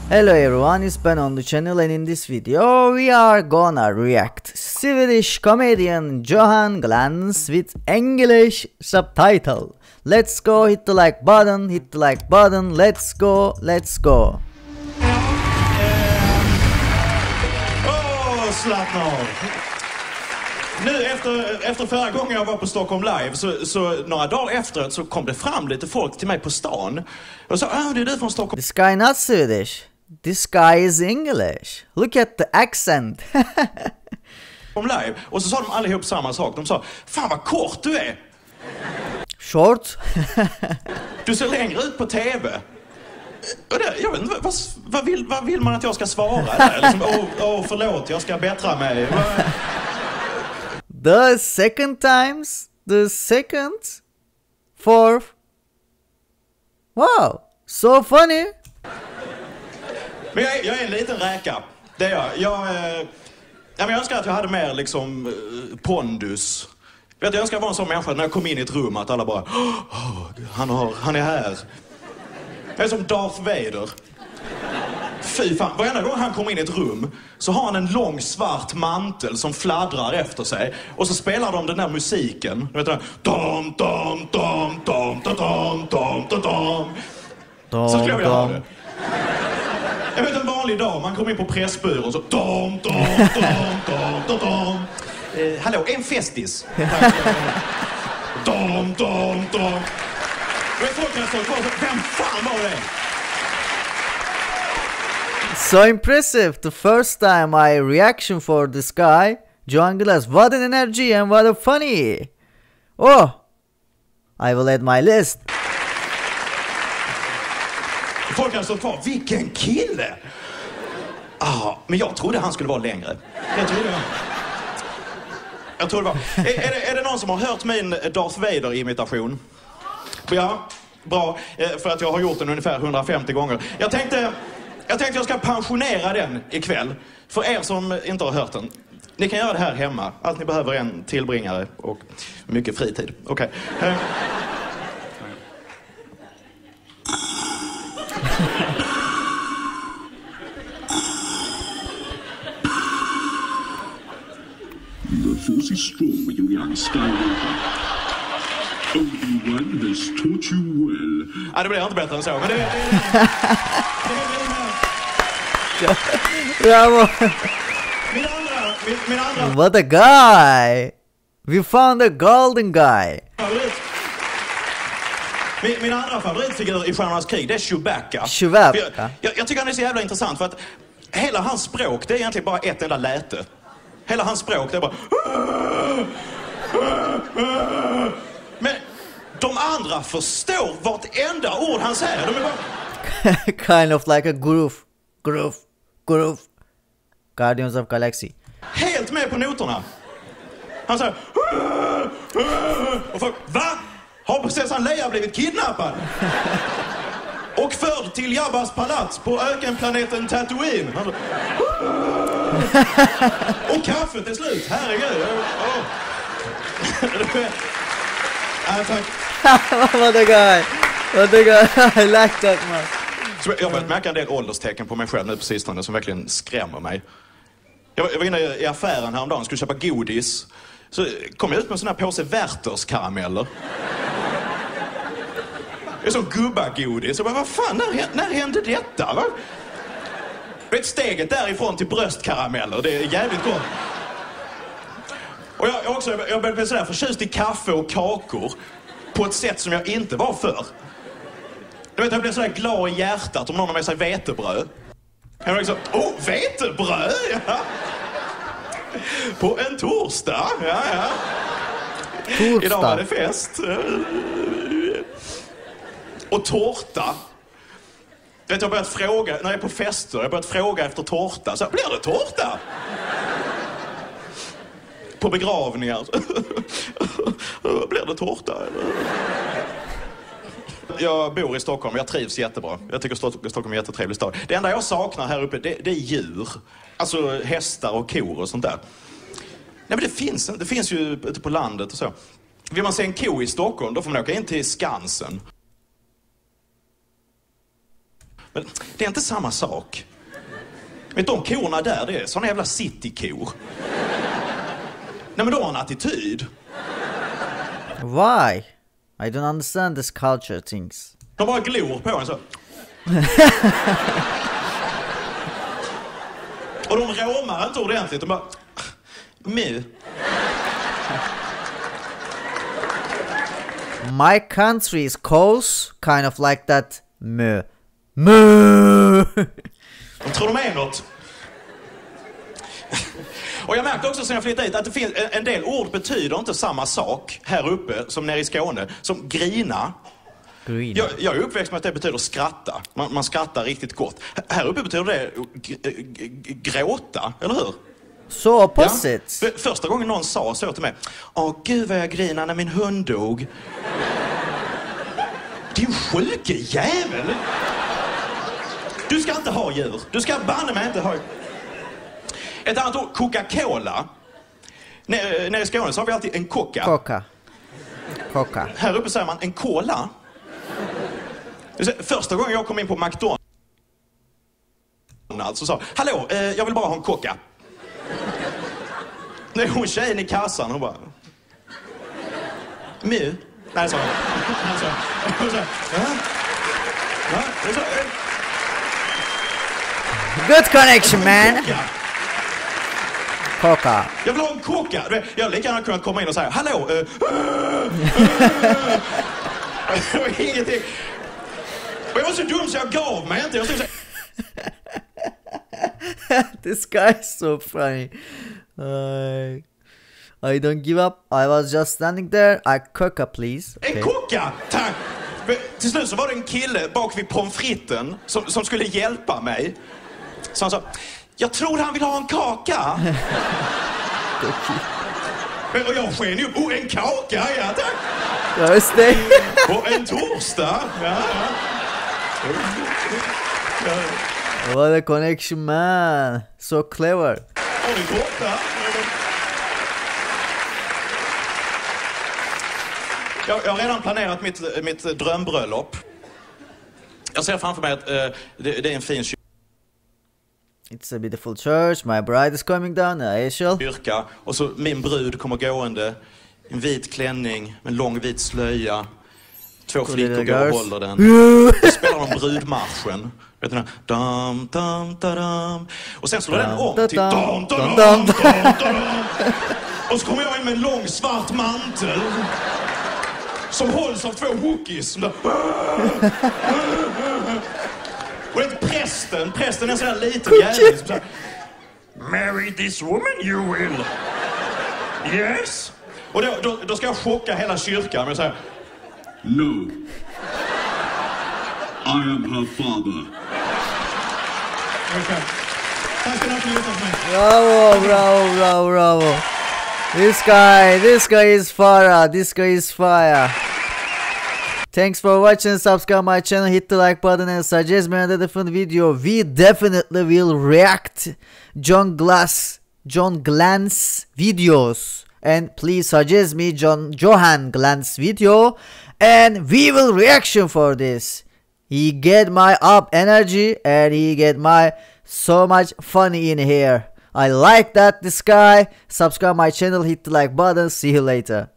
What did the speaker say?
Hello everyone, it's Ben on the channel, and in this video we are gonna react Swedish comedian Johan Glans with English subtitle. Let's go, hit the like button, let's go. Zlatan. Nu efter förra gången jag var på Stockholm Live så några dagar efter så kom det fram lite folk till mig på stan och sa det är du från Stockholm. This guy not Swedish. This guy is English. Look at the accent. Live. Och så sa de allihop samma sak. De sa, fan vad kort du är. Short? Du ser längre ut på TV. Och det, jag vet inte, vad vill man att jag ska svara? Liksom, förlåt, jag ska bättra mig. The second times, the second, fourth. Wow, so funny. Men jag är en liten räka. Det är jag. Jag önskar att jag hade mer liksom pondus. Jag önskar vara en sån människa när jag kom in i ett rum att alla bara han är här. Jag är som Darth Vader. Fy fan, varenda gång han kommer in i ett rum så har han en lång svart mantel som fladdrar efter sig. Och så spelar de den där musiken. Du vet den dom, dom, dom, dom, dom, dom, dom, dom. Så skulle jag vilja ha det. Jag vet en vanlig dag, man kommer in på Pressbyrån så dom, dom, dom, dom, dom, dom. Hallå, en festis. Dom, dom, dom. Vem fan var det? So impressive. The first time I reaction for this guy, Johan Glans. What an energy and what a funny. Oh, I will add my list. Folk har stått kvar. Vilken kille! Men jag trodde han skulle vara längre. Jag tror det var. Är det någon som har hört min Darth Vader-imitation? Ja, bra. För att jag har gjort den ungefär 150 gånger. Jag tänkte jag ska pensionera den ikväll. För er som inte har hört den. Ni kan göra det här hemma. Allt ni behöver är en tillbringare och mycket fritid. Okej. The force is strong with you, young Skywalker. Obi-Wan has taught you well. Det blir inte bättre än så, men det min andra... What a guy! We found a golden guy. Min andra favoritfigur i Stjärnornas krig, det är Chewbacca. Jag tycker han är så jävla intressant för att hela hans språk, det är egentligen bara ett enda läte. Hela hans språk, det är bara... Men de andra förstår vartenda ord han säger. De är bara... Kind of like a groove. Guardians of Galaxy. Helt med på noterna. Han säger... Och folk, va? Har prinsessan Leia blivit kidnappad? Och förd till Jabbas palats på ökenplaneten Tatooine. Och kaffet är slut, herregud. Tack. What a guy. I like that man. Så jag har börjat märka en del ålderstecken på mig själv nu på sistone som verkligen skrämmer mig. Jag var inne i affären häromdagen, skulle köpa godis. Så kom jag ut med en sån här påse Werthers karameller. Det är som gubbagodis. Så bara, vad fan, när hände detta? Va? Vet, steget därifrån till bröstkarameller, det är jävligt gott. Och jag började bli sådär förtjust i kaffe och kakor på ett sätt som jag inte var förr. Du vet, jag blev sådär glad i hjärtat om någon har med sig vetebröd. Jag var liksom, vetebröd, ja. På en torsdag, ja. Torsdag. Idag var det fest. Och tårta. Vet, jag har börjat fråga, när jag är på fester, jag har börjat fråga efter tårta. Så blir det tårta? På begravningar. Blir det tårta? Jag bor i Stockholm, jag trivs jättebra. Jag tycker Stockholm är en jättetrevlig stad. Det enda jag saknar här uppe, det är djur. Alltså hästar och kor och sånt där. Nej, men det finns ju ute på landet och så. Vill man se en ko i Stockholm, då får man åka in till Skansen. Men det är inte samma sak. Vet de korna där, det är såna jävla citykor. Nej, men de har en attityd. Why? I don't understand this culture things. De bara glor på en så. Och de råmar inte ordentligt. De bara... Mu. My country's calls kind of like that. Mö. Mö. De tror de är något. Och jag märkte också sen jag flyttade hit att det finns en del ord betyder inte samma sak här uppe som nere i Skåne. Som grina. Jag är uppväxt med att det betyder skratta. Man skrattar riktigt gott. Här uppe betyder det gråta, eller hur? Så opposite. Ja. Första gången någon sa så till mig. Åh gud vad jag grinar när min hund dog. Din sjuke jävel. Du ska inte ha djur. Du ska banne mig inte ha... Ett annat ord, Coca-Cola. Nere i Skåne så har vi alltid en coca. Coca. Här uppe säger man en cola. Första gången jag kom in på McDonald's så sa hallå, jag vill bara ha en coca. Nej, hon tjejen i kassan, hon bara... Mu? Nej, så. Good connection, man. Coca. Jag vill ha en coca. Jag hade lika gärna kunnat komma in och säga hallå. Det var ingenting. Och jag var så dum så jag gav mig inte. Jag stod så... This guy is so funny. I don't give up. I was just standing there. Coca, please. En coca, tack. Men till slut så var det en kille bak vid pommes fritesen som skulle hjälpa mig. Så han sa, jag tror han vill ha en kaka. Och jag sken upp, en kaka, ja tack. Ja, just det. Och en torsdag. Ja. What a connection, man. So clever. Och en kaka. Jag har redan planerat mitt drömbröllop. Jag ser framför mig att det är en fin It's a beautiful church. My bride is coming down. kyrka. Och så min brud kommer gående. En vit klänning, en lång vit slöja. Två flickor går och håller den. Och spelar de brudmarschen. Vet du den? Dam, dam, dam. Och sen slår den om till dam, dam, dam, dam. Och så kommer jag in med en lång svart mantel. Som hålls av två wookies. Och det är inte prästen. Prästen är en sån här liten jävel som säger marry this woman you will. Yes. Och då ska jag chocka hela kyrkan med att säga No. I am her father. okay. Tack för att ni lyssnade på mig. Bravo. This guy is fire. This guy is fire. Thanks for watching. Subscribe my channel, hit the like button and suggest me another different video. We definitely will react John Glan's videos. And please suggest me Johan Glan's video. And we will reaction for this. He get my up energy and he get my so much funny in here. I like that this guy. Subscribe my channel, hit the like button. See you later.